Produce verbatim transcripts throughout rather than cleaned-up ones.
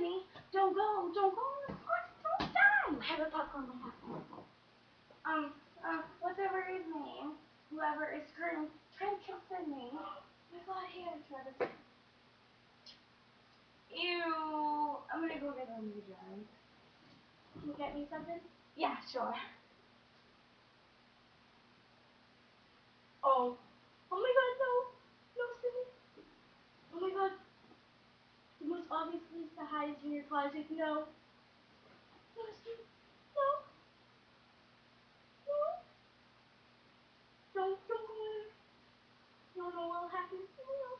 me. Don't go. Don't go. Don't die. I have a popcorn. I have popcorn. Um, uh, whatever his name, whoever is trying, trying to kill me. Oh my God, he had a Travis. Ew. I'm gonna go get a new drink. Can you get me something? Yeah, sure. Oh. Oh my God, no. No, Sydney. Oh my God. The most obvious place to hide is in your closet. No. No, Sydney. No. No. Don't, don't go in. No, no, what'll happen? No.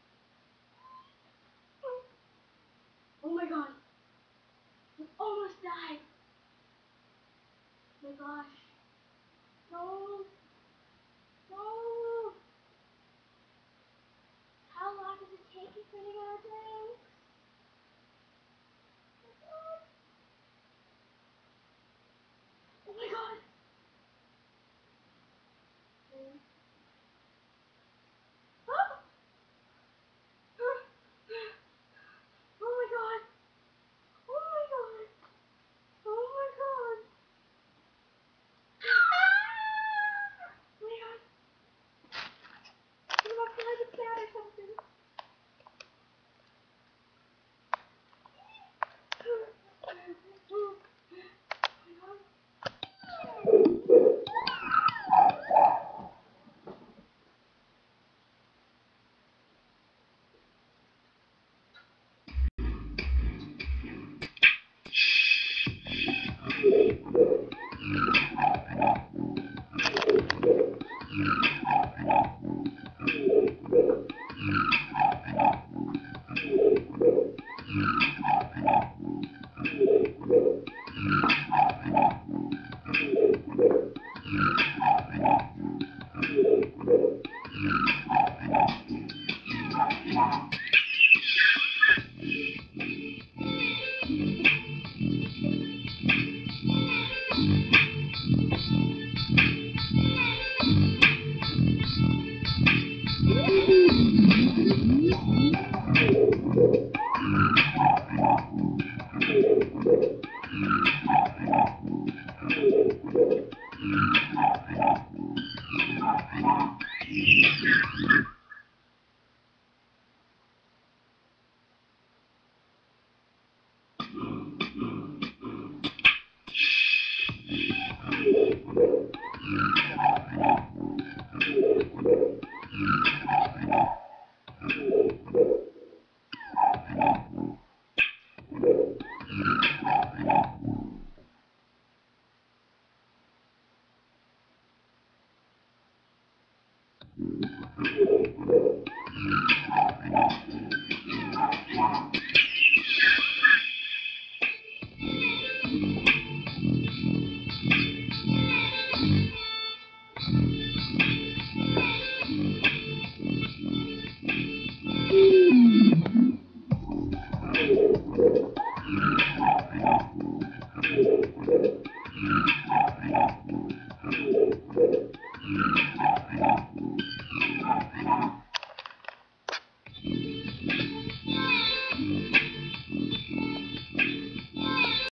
Oh my God. You almost died. Oh my gosh. No. No. How long does it take you to get our drinks? Oh my God. Oh. Oh. Oh my God. Oh my God. Oh my God. Oh my God. You must have a cat or something.